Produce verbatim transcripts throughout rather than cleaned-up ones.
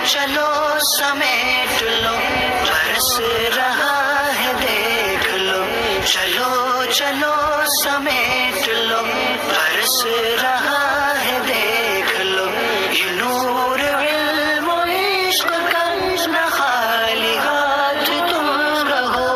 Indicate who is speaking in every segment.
Speaker 1: چلو سمیٹ لو برس رہا ہے دیکھ لو، چلو چلو سمیٹ لو برس رہا ہے دیکھ لو، یہ نور علم و عشق کا نہ خالی ہاتھ تم رہو۔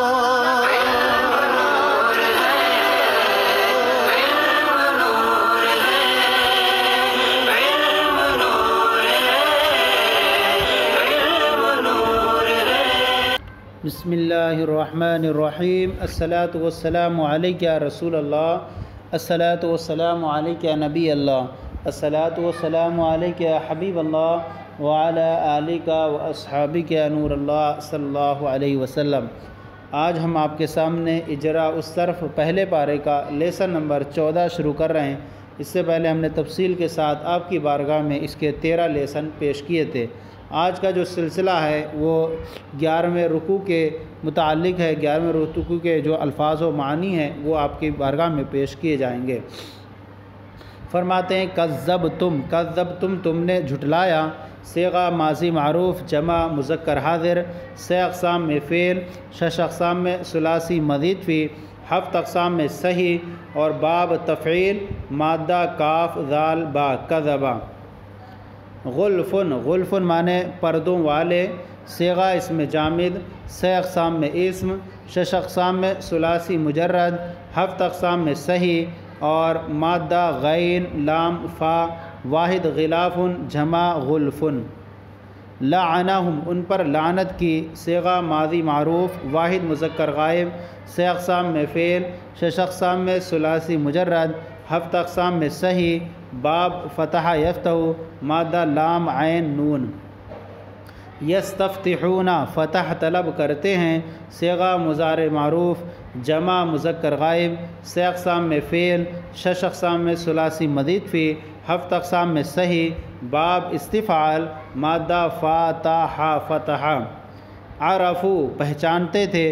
Speaker 2: بسم اللہ الرحمن الرحیم، الصلاۃ والسلام علیک یا رسول اللہ، الصلاۃ والسلام علیک یا نبی اللہ، الصلاۃ والسلام علیک یا حبیب اللہ وعلی آلک و اصحابک یا نور اللہ صلی اللہ علیہ وسلم۔ آج ہم آپ کے سامنے اجراء الصرف پہلے پارے کا لیسن نمبر چودہ شروع کر رہے ہیں۔ اس سے پہلے ہم نے تفصیل کے ساتھ آپ کی بارگاہ میں اس کے تیرہ لیسن پیش کیے تھے۔ آج کا جو سلسلہ ہے وہ گیارہویں رکوع کے متعلق ہے۔ گیارہویں رکوع کے جو الفاظ و معنی ہیں وہ آپ کی بارگاہ میں پیش کیے جائیں گے۔ فرماتے ہیں کذبتم، کذبتم تم نے جھٹلایا، صیغہ ماضی معروف جمع مذکر حاضر، سہ اقسام میں فعل، شش اقسام میں ثلاثی مزید فی، ہفت اقسام میں صحیح، اور باب تفعیل مادہ کاف ذال با کذبا۔ غلفن، غلفن معنی پردوں والے، صیغہ اسم جامد، سہ اقسام میں اسم، شش اقسام میں ثلاثی مجرد، ہفت اقسام میں صحیح، اور مادہ غین لام فا، واحد غلافن جمع غلفن۔ لعنہم، ان پر لعنت کی، صیغہ ماضی معروف واحد مذکر غائب، سہ اقسام میں فعل، شش اقسام میں ثلاثی مجرد، ہفت اقسام میں صحیح، باب فتح یفتح، مادہ لام عین نون۔ یستفتحون، فتح طلب کرتے ہیں، صیغہ مضارع معروف جمع مذکر غائب، سہ اقسام میں فعل، شش اقسام میں ثلاثی مزید فی، ہفت اقسام میں صحیح، باب استفعال مادہ فاتح فتح۔ عرفو، پہچانتے تھے،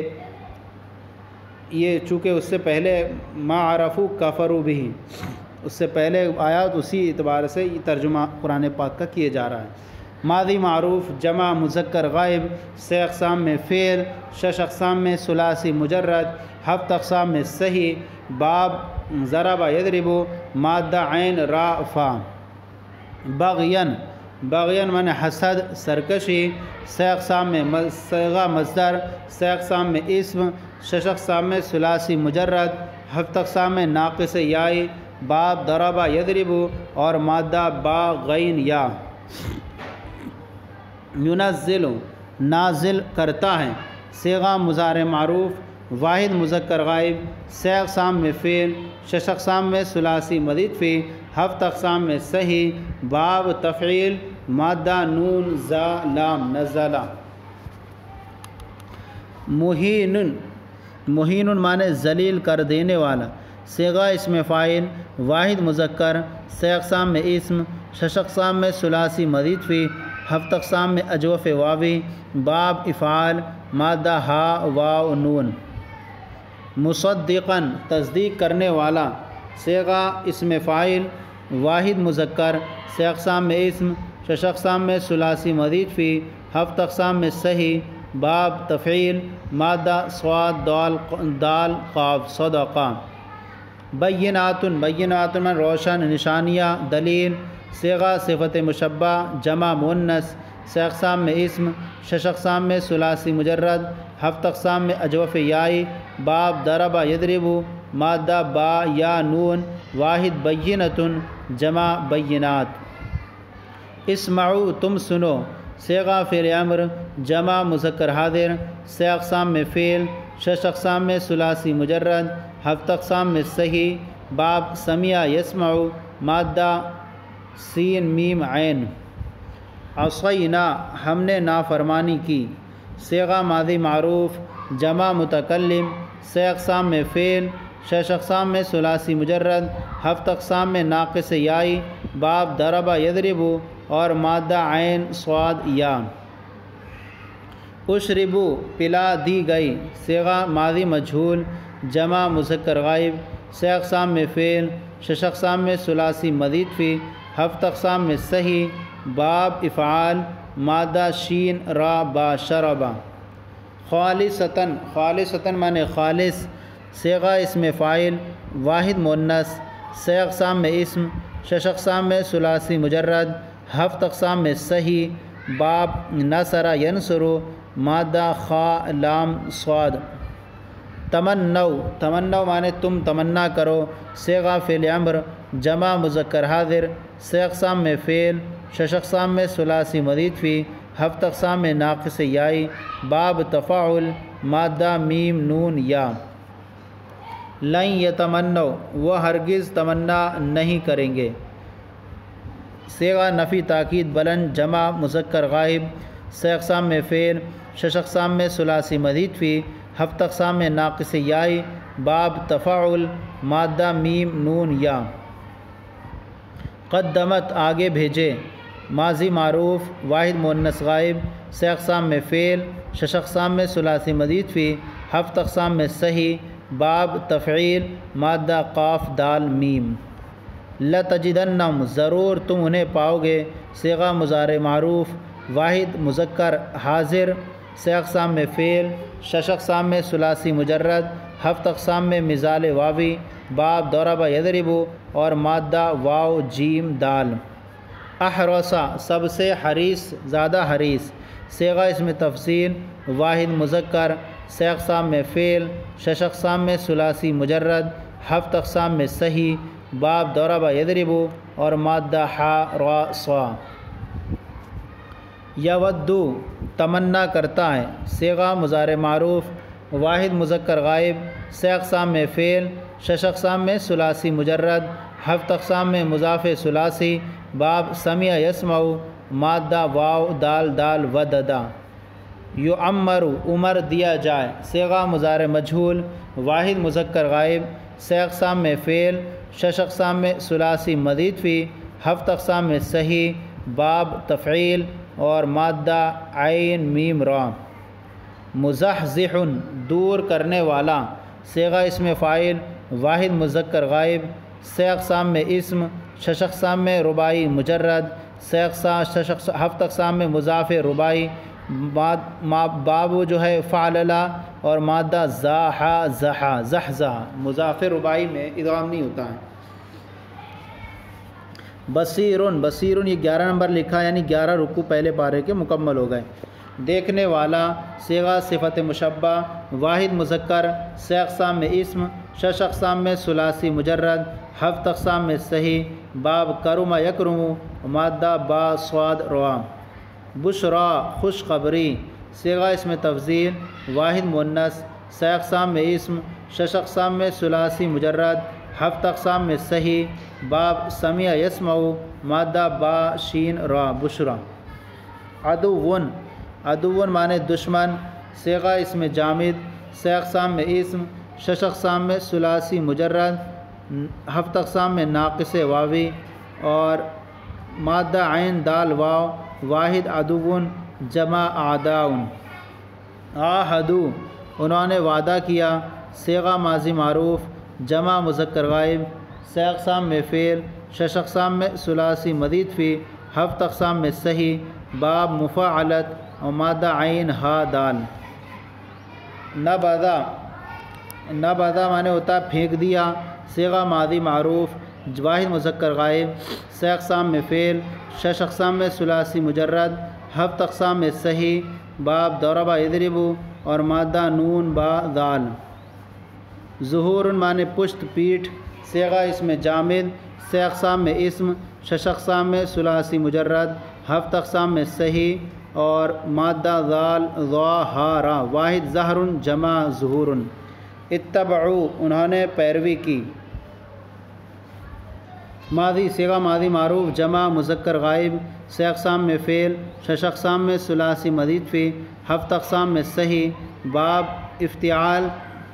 Speaker 2: یہ چونکہ اس سے پہلے ما عرفو کفروا بھی، اس سے پہلے آیات اسی اعتبار سے یہ ترجمہ قرآن پاک کا کیے جا رہا ہے۔ ماضی معروف جمع مذکر غائب، سہ اقسام میں فعل، شش اقسام میں ثلاثی مجرد، ہفت اقسام میں صحیح، باب ضرب یضرب، مادہ عین را فا۔ بغین، بغین معنی حسد سرکشی، سہ اقسام میں صیغہ مصدر، سہ اقسام میں اسم، شش اقسام میں ثلاثی مجرد، ہفت اقسام میں ناقص یائی، باب ضرب یضرب، اور مادہ با غین یا۔ ینزل، نازل کرتا ہے، صیغہ مضارع معروف واحد مذکر غائب، سہ اقسام میں فعل، شش اقسام میں ثلاثی مزید فی، ہفت اقسام میں صحیح، باب تفعیل مادہ نون زا لام نزلہ۔ مہین، مہین معنی ذلیل کر دینے والا، صیغہ اسم فاعل واحد مذکر، سہ اقسام میں اسم، شش اقسام میں ثلاثی مزید فی، ہفت اقسام میں اجوف واوی، باب افعال مادہ ہا واو نون۔ مصدقاً، تصدیق کرنے والا، صیغہ اسم فاعل واحد مذکر، سہ اقسام میں اسم، شش اقسام میں ثلاثی مزید فی، ہفت اقسام میں صحیح، باب تفعیل مادہ صاد دال دال قاف صدقہ۔ بینات، بینات میں روشن نشانیاں دلیل، صیغہ صفت مشبہ جمع مؤنث، سہ اقسام میں اسم، شش اقسام میں ثلاثی مجرد، ہفت اقسام میں اجوف یائی، باب ضرب یضرب، مادہ با یا نون، واحد بینۃ جمع بینات۔ اسمعوا، تم سنو، صیغہ فعل امر جمع مذکر حاضر، سہ اقسام میں فعل، شش اقسام میں ثلاثی مجرد، ہفت اقسام میں صحیح، باب سمع یسمع، مادہ سین میم عین۔ عصینا، ہم نے نافرمانی کی، صیغہ ماضی معروف جمع متکلم، سہ اقسام میں فعل، شش اقسام میں ثلاثی مجرد، ہفت اقسام میں ناقص یائی، باب ضرب یضرب، اور مادہ عین صاد یا۔ اشربو، پلا دی گئی، صیغہ ماضی مجہول جمع مذکر غائب، سہ اقسام میں فعل، شش اقسام میں ثلاثی مزید فی، ہفت اقسام میں صحیح، باب افعال مادہ شین را با شربا خالصتاً خالصتاً معنی خالص صیغہ اسم فاعل واحد مؤنث سے اقسام میں اسم شش اقسام میں ثلاثی مجرد ہفت اقسام میں صحیح باب نصر ینصر مادہ خا لام صاد تمنو تمنو معنی تم تمنا کرو صیغہ فعل امر جمع مذکر حاضر سے اقسام میں فعل شش اقسام میں ثلاثی مزید فی ہفت اقسام میں ناقص یائی باب تفاعل مادہ میم نون یا لن یتمنو وہ ہرگز تمنا نہیں کریں گے صیغہ نفی تاکید بلند جمع مذکر غائب سے اقسام میں فعل شش اقسام میں ثلاثی مزید فی ہفت اقسام میں ناقص یائی باب تفاعل مادہ میم نون یا قدمت آگے بھیجے ماضی معروف واحد مؤنث غائب سے اقسام میں فعل شش اقسام میں ثلاثی مزید فی ہفت اقسام میں صحیح باب تفعیل مادہ قاف دال میم لتجدنہم ضرور تم انہیں پاؤ گے صیغہ مضارع معروف واحد مذکر حاضر سے اقسام میں فعل شش اقسام میں ثلاثی مجرد ہفت اقسام میں مثال واوی باب ضرب یضرب اور مادہ واو جیم دال احرسا سب سے حریص زیادہ حریص صیغہ اسم تفصیل واحد مذکر سے اقسام میں فعل شش اقسام میں ثلاثی مجرد ہفت اقسام میں صحیح باب ضرب یضرب اور مادہ حا را صا یودو تمنا کرتا ہے صیغہ مضارع معروف واحد مذکر غائب سے اقسام میں فعل شش اقسام میں ثلاثی مجرد ہفت اقسام میں مضاف ثلاثی باب سمع یسمع مادہ واو دال دال وددا یعمر عمر دیا جائے صیغہ مضارع مجہول واحد مذکر غائب سے اقسام میں فعل شش اقسام میں ثلاثی مزید فی ہفت اقسام میں صحیح باب تفعیل اور مادہ عین میم را مزحزح دور کرنے والا صیغہ اسم فاعل واحد مذکر غائب سے اقسام میں اسم شش اقسام میں رباعی مجرد سے اقسام شش ہفت اقسام میں مضاف رباعی باب جو ہے فعللا اور مادہ زاحا زحا زحزہ مضاف رباعی میں ادغام نہیں ہوتا ہے بصیرن بصیرن یہ گیارہ نمبر لکھا یعنی گیارہ رکوع پہلے پارے کے مکمل ہو گئے دیکھنے والا صیغہ صفت مشبہ واحد مذکر سے اقسام میں اسم شش اقسام میں ثلاثی مجرد ہفت اقسام میں صحیح باب کرم یکرم مادہ با صاد روا بشرا خوشخبری صیغہ اسم تفضیل واحد مؤنث سے اقسام میں اسم شش اقسام میں ثلاثی مجرد ہفت اقسام میں صحیح باب سمع یسمع مادہ با شین را بشرا عدوون عدوون معنی دشمن صیغہ اسم جامد سے اقسام میں اسم شش اقسام میں ثلاثی مجرد ہفت اقسام میں ناقص واوی اور مادہ عین دال واو واحد عدوون جمع اعداؤن آہدو انہوں نے وعدہ کیا صیغہ ماضی معروف جمع مذکر غائب سے اقسام میں فعل شش اقسام میں ثلاثی مزید فی ہفت اقسام میں صحیح باب مفاعلت اور مادہ عین ہا دال نبذا نبذا معنی ہوتا ہے پھینک دیا صیغہ ماضی معروف واحد مذکر غائب سے اقسام میں فعل شش اقسام میں ثلاثی مجرد ہفت اقسام میں صحیح باب ضرب یضرب اور مادہ نون با دال ظہور معنی پشت پیٹھ صیغہ اسم جامد سے اقسام میں اسم شش اقسام میں ثلاثی مجرد ہفت اقسام میں صحیح اور مادہ ذال ظاہرا واحد ظہر جمع ظہور اتبعو انہوں نے پیروی کی ماضی صیغہ ماضی معروف جمع مذکر غائب سے اقسام میں فعل شش اقسام میں ثلاثی مزید فی ہفت اقسام میں صحیح باب افتعال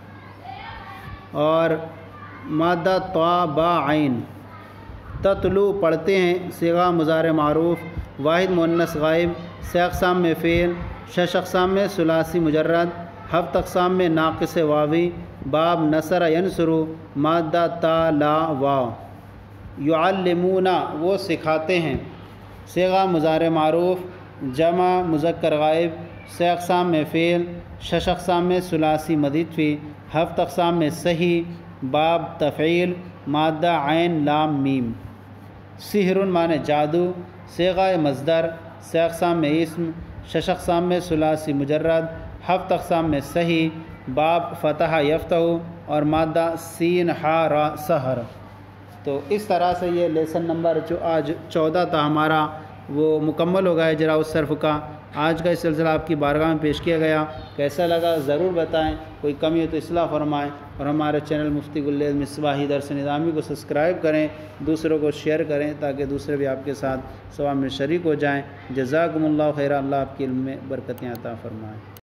Speaker 2: اور مادہ طا با عین تتلو پڑھتے ہیں صیغہ مضارع معروف واحد مؤنث غائب سے اقسام میں فعل شش اقسام میں ثلاثی مجرد ہفت اقسام میں ناقص واوی باب نصر ینصر مادہ تا لا واو یعلمون وہ سکھاتے ہیں صیغہ مضارع معروف جمع مذکر غائب، سے اقسام میں فعل، شش اقسام میں ثلاثی مزید فی، ہفت اقسام میں صحیح، باب تفعیل، مادہ عین لام میم۔ سحر معنی جادو، صیغہ مصدر، سے اقسام میں اسم، شش اقسام میں ثلاثی مجرد، ہفت اقسام میں صحیح، باب فتح یفتح اور مادہ سین ہا را سحر۔ تو اس طرح سے یہ لیسن نمبر جو آج چودہ تھا ہمارا وہ مکمل ہو گیا ہے اجراء الصرف کا۔ آج کا اس سلسلہ آپ کی بارگاہ میں پیش کیا گیا، کیسا لگا ضرور بتائیں، کوئی کمی ہو تو اصلاح فرمائیں، اور ہمارے چینل مفتی گلیز مصباحی درس نظامی کو سبسکرائب کریں، دوسروں کو شیئر کریں تاکہ دوسرے بھی آپ کے ساتھ ثواب میں شریک ہو جائیں۔ جزاکم اللہ خیر، اللہ آپ کے علم میں برکتیں عطا فرمائیں۔